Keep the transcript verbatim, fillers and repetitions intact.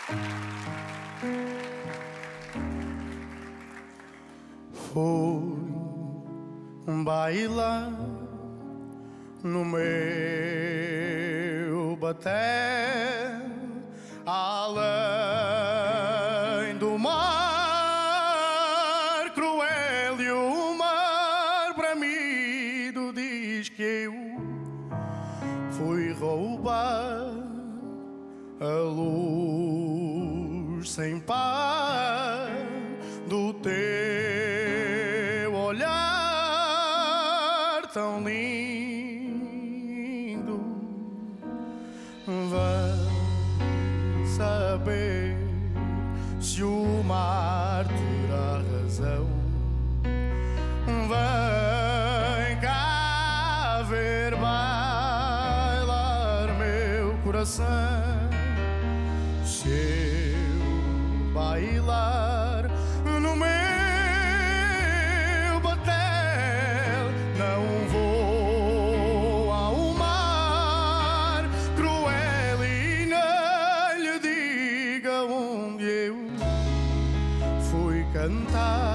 Fui bailar no meu batel, além do mar cruel, e o mar bramido diz que eu fui roubar a luz sem par do teu olhar tão lindo. Vai saber se o mar terá razão. Vem cá ver bailar meu coração. Se eu bailar no meu batel, não vou ao mar cruel e nem lhe diga onde eu fui cantar.